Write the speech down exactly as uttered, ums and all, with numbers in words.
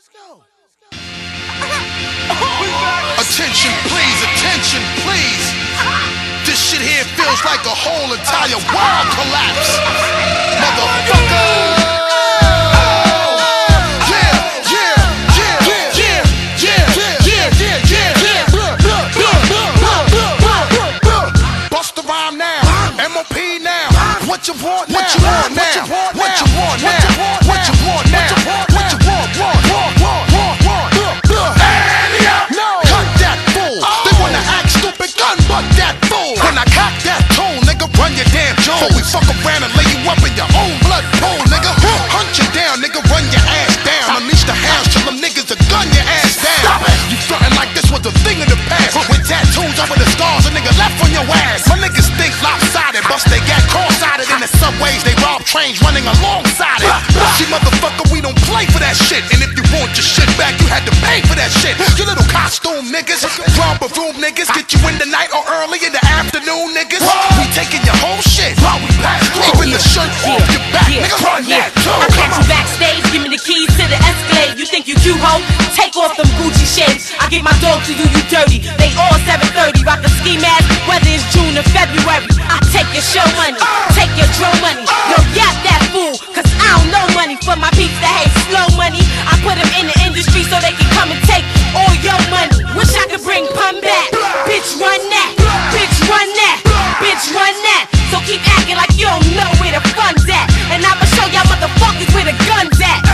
Attention please, attention please. This shit here feels like a whole entire world collapse. Motherfucker. What you want now? What you want now? What you want now? What you want now? What you want? Want? Want? Want? Want? Want? No. Cut that fool. They wanna act stupid, gun butt that fool. When I cock that tool, nigga, run your damn jaw. Before we fuck around and lay you up in your own blood pool, nigga. Hunt you down, nigga, run your ass down. Unleash the hounds, tell them niggas to gun your ass down. You frontin' like this was a thing of the past. With tattoos over the scars, a nigga left on your ass. My niggas think lopsided, bust they got cross-sided in the subways, they rob trains running alongside it. See, motherfucker, we don't play for that shit. And if you want your shit back, you had to pay for that shit. You little costume niggas, romper room niggas, get you in the night or early in the afternoon niggas. We taking your whole shit, even the shirt off your back, nigga. Run that too. I catch you backstage, give me the keys to the Escalade. You think you cute, ho? Take off them Gucci shades. I get my dog to you, you dirty. They all seven thirty, rock a ski mask, whether it's June or February. I take your show money, take your drum money. Yo, yap that fool, cause I don't know money. For my peeps that hate slow money, I put them in the industry so they can come and take all your money. Wish I could bring pun back. Bitch, run that. Bitch, run that. Bitch, run that. So keep acting like you don't know where the fun's at, and I'ma show y'all motherfuckers where the gun's at.